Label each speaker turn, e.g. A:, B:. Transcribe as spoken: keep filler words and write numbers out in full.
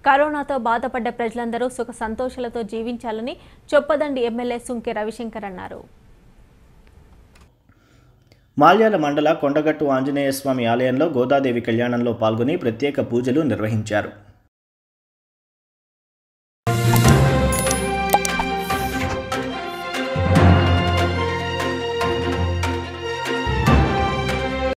A: కరోనాతో బాధపడ్డ ప్రజలందరూ సుఖ సంతోషాలతో జీవించాలని చొప్పదండి ఎమ్మెల్యే సుంకె రవిశంకర్ అన్నారు.
B: మాల్యాల మండల కొండగట్టు ఆంజనేయ స్వామి ఆలయంలో గోదాదేవి కళ్యాణంలో పాల్గొని ప్రత్యేక పూజలు నిర్వహించారు.